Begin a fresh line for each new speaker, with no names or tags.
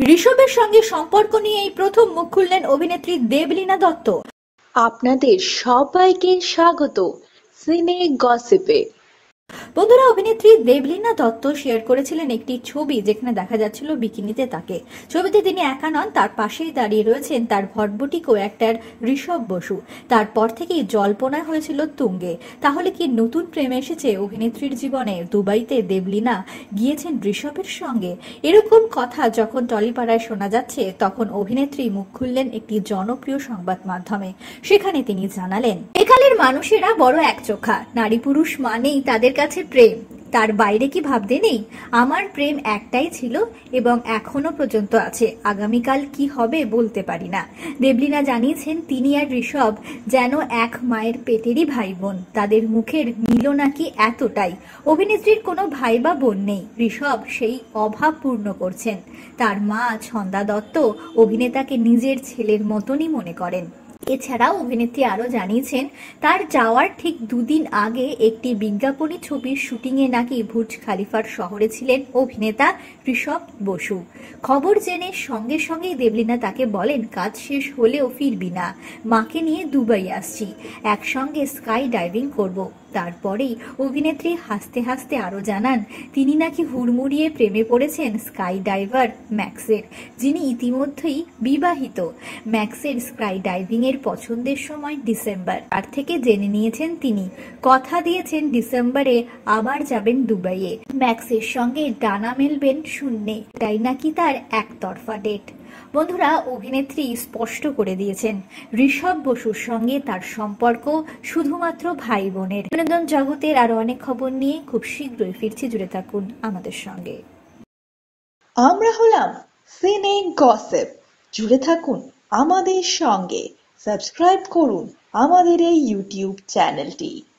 ঋষভের সঙ্গে সম্পর্ক নিয়ে এই প্রথম মুখ খুললেন অভিনেত্রী দেবলীনা দত্ত।
আপনাদের সবাইকে স্বাগত সিনে গসিপে।
বন্ধুরা, অভিনেত্রী দেবলীনা দত্ত শেয়ার করেছিলেন একটি ছবি যেখানে দেখা যাচ্ছিল বিকিনিতে তাকে। ছবিতে তিনি একা নন, তার পাশেই দাঁড়িয়ে রয়েছেন তার ভটভটি কো অ্যাক্টর ঋষভ বসু। তারপর থেকেই জল্পনা হয়েছিল তুঙ্গে। তাহলে কি নতুন প্রেম এসেছে অভিনেত্রীর জীবনে? দুবাইতে দেবলীনা গিয়েছেন ঋষভের সঙ্গে। এরকম কথা যখন টলিপাড়ায় শোনা যাচ্ছে, তখন অভিনেত্রী মুখ খুললেন একটি জনপ্রিয় সংবাদ মাধ্যমে। সেখানে তিনি জানালেন, একালের মানুষেরা বড় একচোখা, নারী পুরুষ মানেই তাদের কাছে প্রেম, তার বাইরে কি ভাবতে নেই। আমার প্রেম একটাই ছিল এবং এখনো পর্যন্ত আছে, আগামীকাল কি হবে বলতে পারি না। দেবলীনা জানিয়েছেন তিনি আর ঋষভ যেন এক মায়ের পেটেরই ভাই বোন, তাদের মুখের মিল নাকি এতটাই। অভিনেত্রীর কোনো ভাই বা বোন নেই, ঋষভ সেই অভাব পূর্ণ করছেন। তার মা ছন্দা দত্ত অভিনেতাকে নিজের ছেলের মতনই মনে করেন। এছাড়াও অভিনেত্রী আরো জানিয়েছেন, তার যাওয়ার ঠিক দুদিন আগে একটি বিজ্ঞাপনী ছবির শুটিংয়ে নাকি বুর্জ খালিফার শহরে ছিলেন অভিনেতা ঋষভ বসু। খবর জেনে সঙ্গে সঙ্গেই দেবলীনা তাকে বলেন, কাজ শেষ হলেও ফিরবি না, মাকে নিয়ে দুবাই আসছি, একসঙ্গে স্কাই ডাইভিং করব। তারপরেই অভিনেত্রী হাসতে হাসতে আরো জানান, তিনি নাকি হুড়মুড়িয়ে প্রেমে পড়েছেন স্কাই ডাইভার ম্যাক্সের, যিনি ইতিমধ্যেই বিবাহিত। ম্যাক্সের স্কাই ডাইভিং এর পছন্দের সময় ডিসেম্বর, তার থেকে জেনে নিয়েছেন তিনি। কথা দিয়েছেন ডিসেম্বরে আবার যাবেন দুবাইয়ে, ম্যাক্সের সঙ্গে ডানা মেলবেন শূন্যে, তাই নাকি তার একতরফা ডেট। বন্ধুরা, অভিনেত্রী স্পষ্ট করে দিয়েছেন ঋষভ বসুর সঙ্গে তার সম্পর্ক শুধুমাত্র ভাই বোনের। বিনোদন জগতের আরো অনেক খবর নিয়ে খুব শীঘ্রই ফিরছি, জুড়ে থাকুন আমাদের সঙ্গে।
আমরা হলাম সিনে গসিপ, জুড়ে থাকুন আমাদের সঙ্গে, সাবস্ক্রাইব করুন আমাদের এই ইউটিউব চ্যানেলটি।